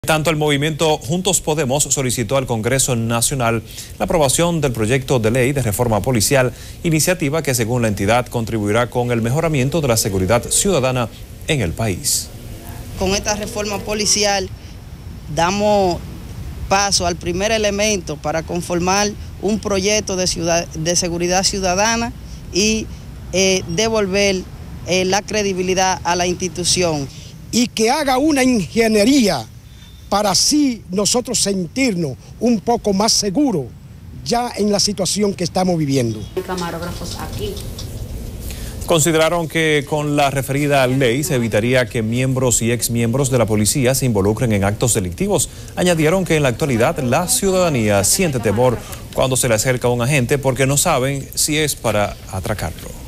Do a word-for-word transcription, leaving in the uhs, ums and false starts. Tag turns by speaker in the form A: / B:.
A: Tanto el movimiento Juntos Podemos solicitó al Congreso Nacional la aprobación del proyecto de ley de reforma policial, iniciativa que según la entidad contribuirá con el mejoramiento de la seguridad ciudadana en el país.
B: Con esta reforma policial damos paso al primer elemento para conformar un proyecto de, ciudad, de seguridad ciudadana y eh, devolver eh, la credibilidad a la institución.
C: Y que haga una ingeniería para así nosotros sentirnos un poco más seguros ya en la situación que estamos viviendo.
D: Camarógrafos aquí.
A: Consideraron que con la referida ley se evitaría que miembros y exmiembros de la policía se involucren en actos delictivos. Añadieron que en la actualidad la ciudadanía siente temor cuando se le acerca a un agente porque no saben si es para atracarlo.